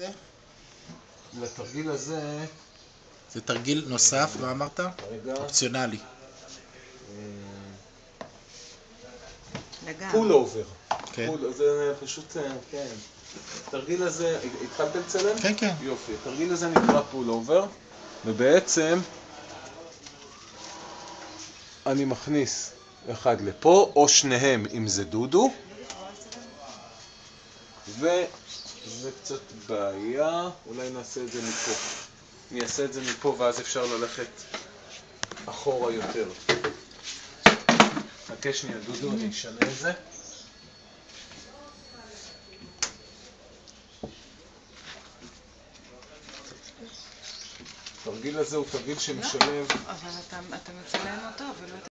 לתרגיל הזה... זה תרגיל נוסף, מה אמרת? רגע. אופציונלי. פול אובר. כן. זה פשוט, כן. התרגיל הזה, התחלת לצלם? כן, כן. יופי. התרגיל הזה נקרא פול אובר, ובעצם אני מכניס אחד לפה, או שניהם אם זה דודו, וזה קצת בעיה, אולי נעשה את זה מפה. אני אעשה את זה מפה ואז אפשר ללכת אחורה יותר. חכה שנייה דודו, אני אשנה את זה. התרגיל הזה הוא תרגיל שמשלב... אבל אתה מצלם אותו ולא...